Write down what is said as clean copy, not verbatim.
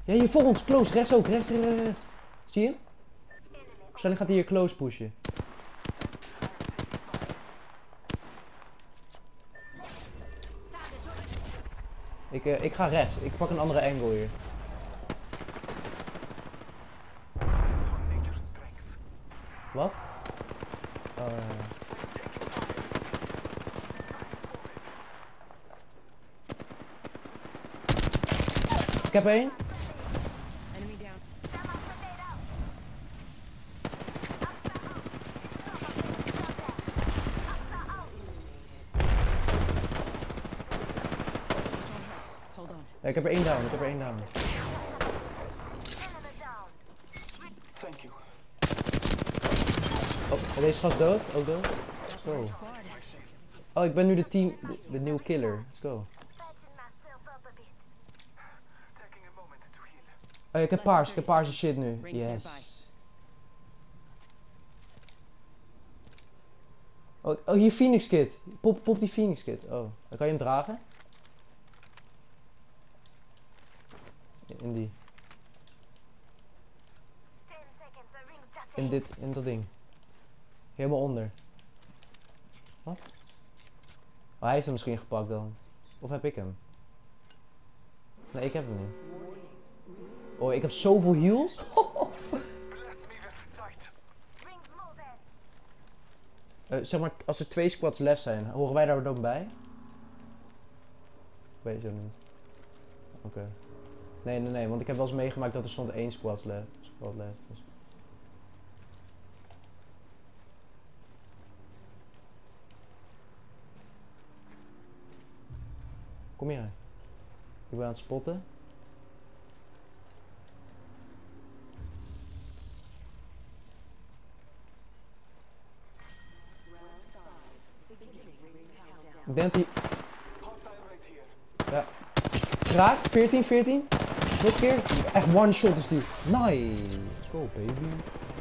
Ja, hier voor ons. Close. Rechts ook. Rechts. Zie je hem? Waarschijnlijk gaat hij hier close pushen. Ik ga rechts. Ik pak een andere angle hier. Wat? Oh, Ik heb één. Ja, ik heb er één down. Thank you. Oh, deze gast dood? Ook dood? Let's go. Oh, ik ben nu de nieuwe killer. Let's go. Oh, ik heb paarse shit nu. Yes. Oh, hier Phoenix Kit. Pop die Phoenix Kit. Oh, dan kan je hem dragen? In die. In dat ding. Helemaal onder. Wat? Oh, hij heeft hem misschien gepakt dan. Of heb ik hem? Nee, ik heb hem niet. Oh, ik heb zoveel heals. Zeg maar, als er 2 squads left zijn, horen wij daar dan bij? Weet je zo niet. Oké. Nee, want ik heb wel eens meegemaakt dat er stond 1 squad left. Dus. Kom hier. Ik ben aan het spotten. Ik denk dat hij... Ja. Raakt, 14. Nog een keer. Echt one shot is die. Nice. Let's go, baby.